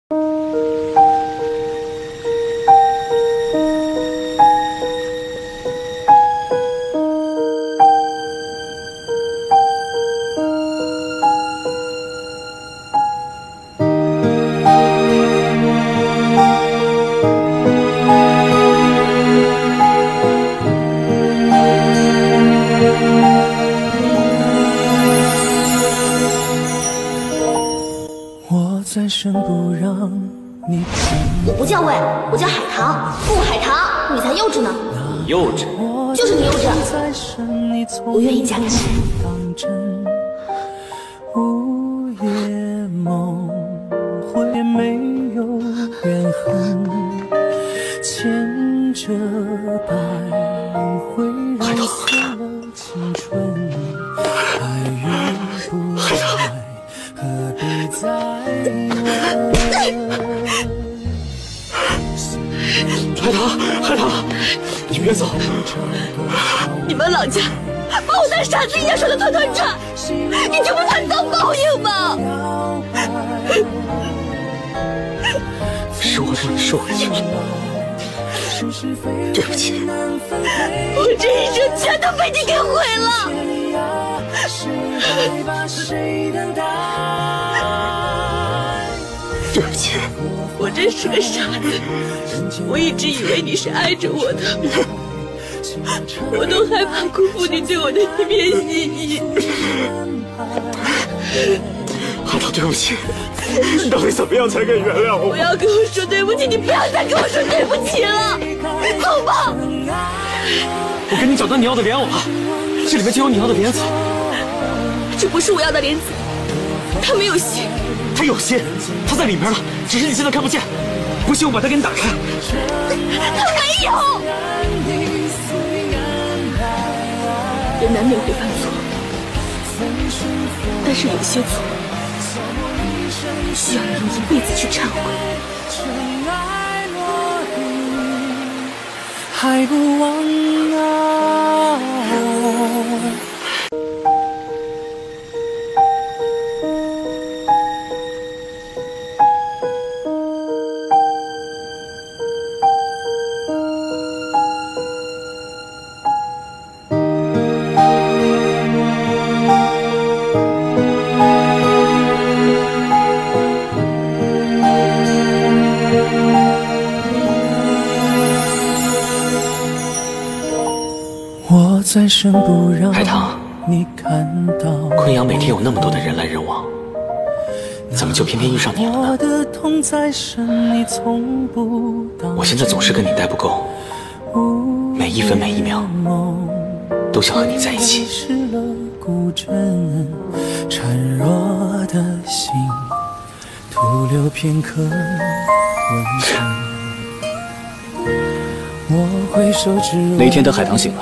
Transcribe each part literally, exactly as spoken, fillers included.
暂时不让你我不叫魏，我叫海棠。不海棠，你才幼稚呢。 你幼稚， 就是你幼稚。我愿意嫁给你。 午夜梦回没有怨恨，牵着白灰揉碎了青春，爱与不爱何必再问？ 海棠，海棠，你别走！ 你们老家把我当傻子一样说的团团转，你就不怕遭报应吗？ 是我对你受委屈了，对不起。 我这一生全都被你给毁了。 对不起， 我真是个傻子，我一直以为你是爱着我的，我都害怕辜负你对我的一片心意。 海棠，对不起，你到底怎么样才肯原谅我？ 不要跟我说对不起，你不要再跟我说对不起了，走吧。 我给你找到你要的莲藕了，这里面就有你要的莲子。 这不是我要的莲子，它没有心。 它有心，它在里面了，只是你现在看不见。不信我把它给你打开。 它没有。人难免会犯错，但是有些错需要你用一辈子去忏悔。 还不忘啊！我暂时不让海棠， 你看到昆阳每天有那么多的人来人往，怎么就偏偏遇上你了呢？我现在总是跟你待不够，每一分每一秒都想和你在一起。 孱弱的心徒留片刻温存。 那一天等海棠醒了，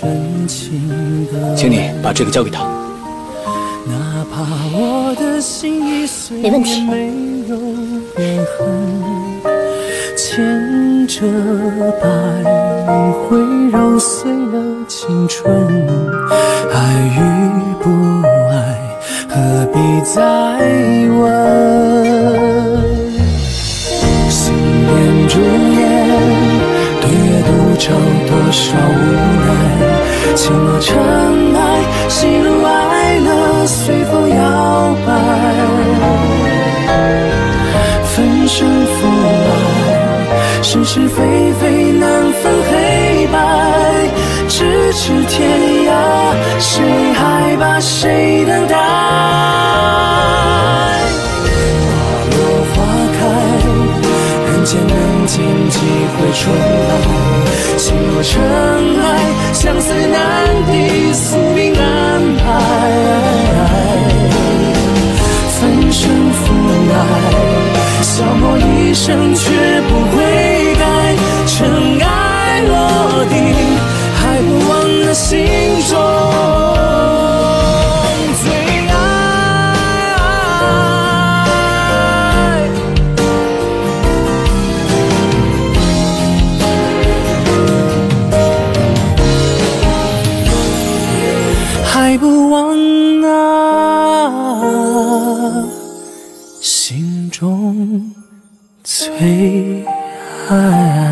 请你把这个交给他。 没问题。 牵着白灰揉碎了青春，爱与不爱何必再问？信念主演对阅读找多少无奈，情若尘埃，喜怒哀乐随风摇摆，分生负爱，是是非非难分黑白，咫尺天涯，谁还把谁等待？花落花开，人间人间几回春来，心若尘埃，相思难抵，宿命安排，分生负爱，消磨一生却不悔改，尘埃落定，还不忘了心中最爱。还不忘啊，心中最爱。